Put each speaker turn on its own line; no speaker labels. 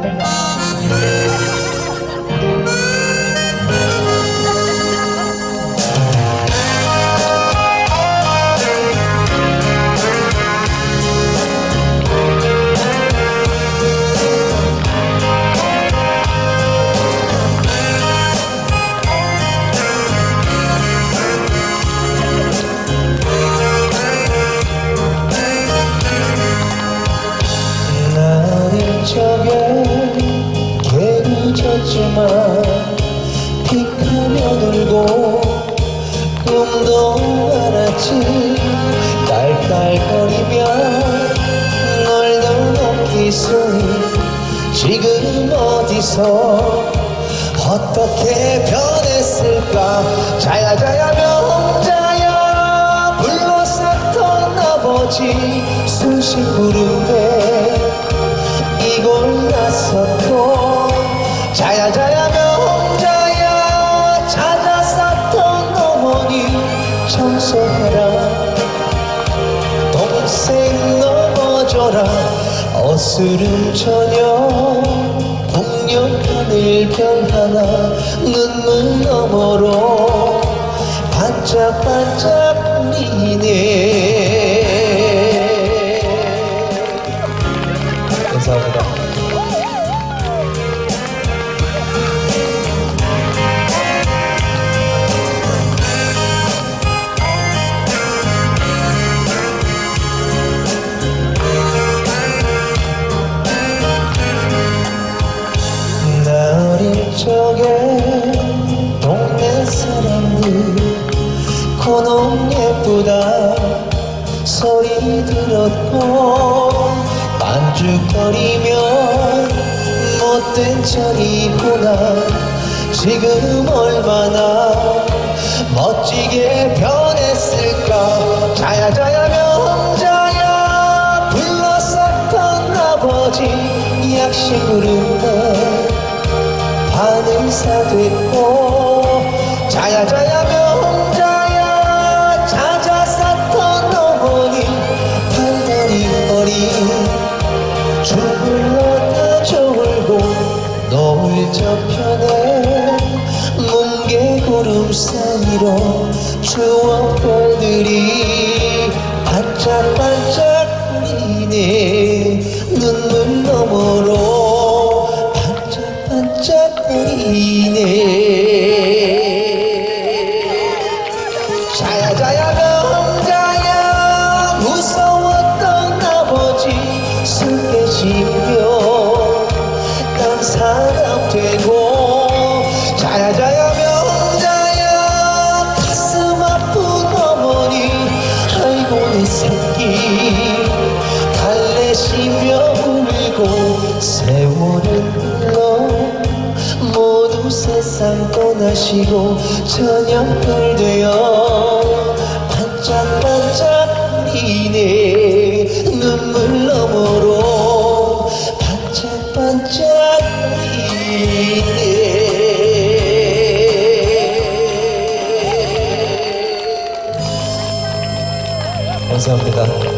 졌지만 픽하면 울고 꿈도 많았지. 깔깔거리며 널 넘기 소리 지금 어디서 어떻게 변했을까. 자야 자야 명자야 불렀었던 아버지 수십 구름에 이곳 나섰고. 자야 자야 명자야 찾았었던 어머니 청소해라. 동생 넘어져라. 어스름 저녁 풍년 하늘별 하나 눈물 너머로 반짝반짝 우리네. 감사합니다. 저게 동네 사람들 그놈 예쁘다 소리 들었고 반죽거리며 못된 철이구나. 지금 얼마나 멋지게 변했을까. 자야 자야 명자야 불렀었던 아버지 약식으로 반의사 됐고. 자야 자야 명자야 찾았었던 어머니 팔다리 허리 주물렀다 졸고 노을 저편에 뭉게구름 사이로 추억별들이 반짝반짝 우리네. 눈물 너머로 반짝 우리네. 자야 자야 명자야 무서웠던 아버지 숨 깨지며 난 사람 되고. 자야 자야 명자야 가슴 아픈 어머니 아이고 내 새끼 달래시며 울고. 세월은 흘러 모두 세상 떠나시고 저녁별 되어 반짝반짝 우리네. 눈물 너머로 반짝반짝 우리네. 감사합니다.